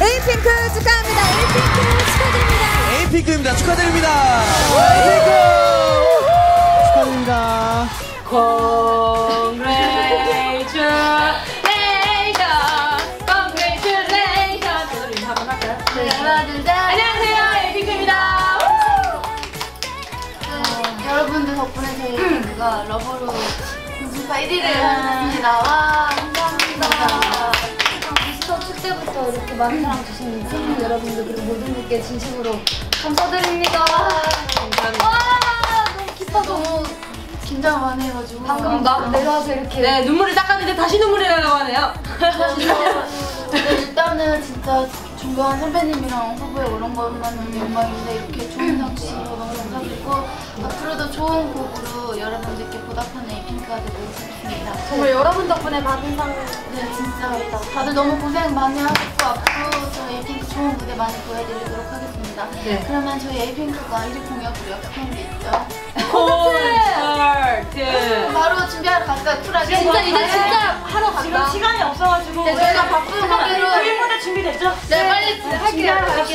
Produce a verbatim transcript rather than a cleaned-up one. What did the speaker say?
에이핑크 축하합니다. 에이핑크 축하드립니다. 에이핑크입니다. 축하드립니다. 에이핑크 축하드립니다. Congratulations, congratulations. 저도 인사 한번 할까요? 네, 하나, 둘, 셋. 안녕하세요, 에이핑크입니다. 네, 여러분들 덕분에 저희 에이핑크가 러버로 공중파 일 위를 하겠습니다. 와, 감사합니다. 미스터 축제부터 이렇게 많은 사랑 주신 팬 여러분들 그리고 모든 분께 진심으로 감사드립니다. 감사합니다. 와, 너무 기뻐. 너무 긴장을 많이 해가지고 방금 막 내려와서 이렇게 네, 눈물을 닦았는데 다시 눈물이 나려고 하네요. 네, 일단은 진짜 존경한 선배님이랑 후보에 오른 것만으로도 영광인데 이렇게 좋은 상 주셔서 너무 감사드리고 앞으로도 좋은 곡으로 여러분들께 보답하는 에이핑크가 되고 싶습니다. 정말 여러분 덕분에 받은 상. 네, 진짜 다들 너무 고생 많이 하셨고 앞으로 저희 에이핑크 좋은 무대 많이 보여드리도록 하겠습니다. 네. 그러면 저희 에이핑크가 일 위 공약으로 약속한 게 있죠? 콘서트. 바로 준비하러 갈까요? 쿨하게? 진짜 이제 진짜 하러 간다. 지금 시간이 없어가지고 네, 저희가 바쁜 관계로 일 무대 준비됐죠? 네, 빨리 할게요.